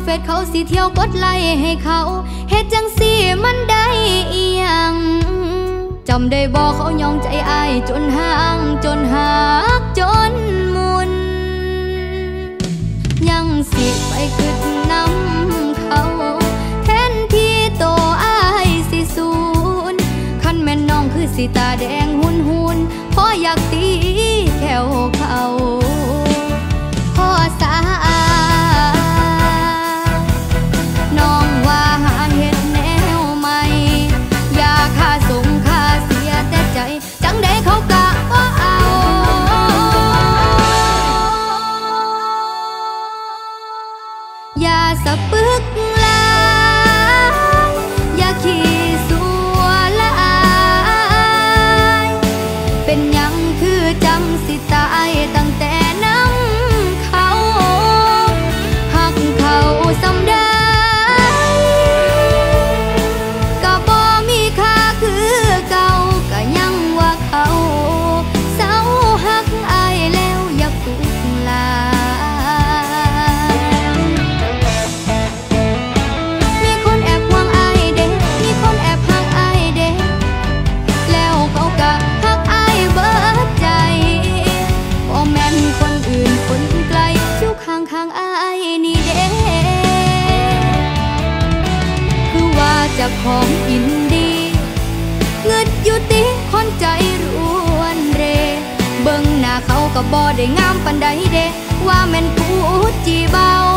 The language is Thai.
สเขาสิเที่ยวกดไลค์ให้เขาเฮ็ดจังสิมันได้อีหยังจำได้บอกเขายองใจอายจนห่างจนหักจนมุนยังสิไปขึ้นน้ำเขาแทนที่โตอายสิสูนคันแม่นน้องคือสิตาแดงหุนเพราะอยากตีแถวเขาพ่อสาน้องว่าหาเฮ็ดแนวใหม่อยากค่าส่งค่าเสียแต่ใจจังได้เขากะบ่เอาอย่าสะปึกลายอย่าขี้สัวละอายเป็นหยังคือจำสิตายตั้งแต่น้ำเขาหักเขาสำได้ก็บ่มีค่าคือเก่าก็ยังว่าเขาเศร้าหักอายแล้วอยากปึกลายมีคนแอบห่วงอายเด้มีคนแอบหักอายเด้แล้วเขาก็หักอายเบิดใจบ่แม่นคนอื่นคนไกลอยู่ข้างอายนี่เด้คือว่าจะของอินดีเงึดอยู่ติคนใจรวนเรเบิ่งหน้าเขาก็บ่ได้งามปานใดเด้ว่าแม่นผู้จีเบา